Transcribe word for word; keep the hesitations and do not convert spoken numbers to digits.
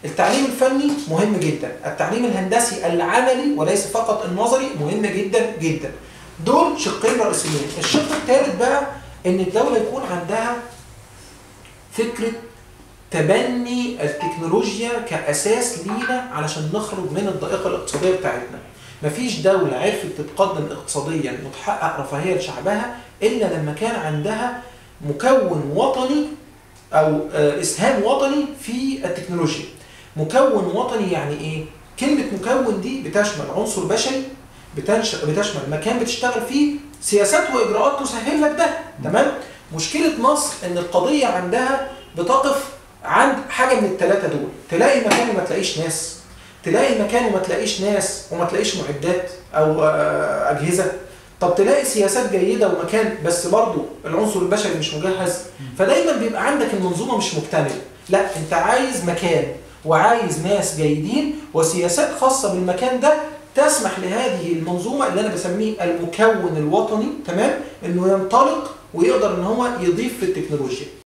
التعليم الفني مهم جدا، التعليم الهندسي العملي وليس فقط النظري مهم جدا جدا. دول شقين رئيسيين. الشق الثالث بقى ان الدولة يكون عندها فكرة تبني التكنولوجيا كأساس لينا علشان نخرج من الضائقة الاقتصادية بتاعتنا. مفيش دولة عرفت تتقدم اقتصاديا وتحقق رفاهية لشعبها إلا لما كان عندها مكون وطني أو إسهام وطني في التكنولوجيا. مكون وطني يعني إيه؟ كلمة مكون دي بتشمل عنصر بشري، بتشمل مكان بتشتغل فيه، سياسات وإجراءات تسهل لك ده. تمام؟ مشكلة مصر إن القضية عندها بتقف عند حاجة من الثلاثة دول. تلاقي مكان وما تلاقيش ناس، تلاقي مكان وما تلاقيش ناس وما تلاقيش معدات أو أجهزة. طب تلاقي سياسات جيدة ومكان بس برضو العنصر البشري مش مجهز. فدايما بيبقى عندك المنظومة مش مكتملة. لا، انت عايز مكان وعايز ناس جيدين وسياسات خاصة بالمكان ده تسمح لهذه المنظومة اللي أنا بسميه المكون الوطني، تمام، إنه ينطلق ويقدر إن هو يضيف في التكنولوجيا.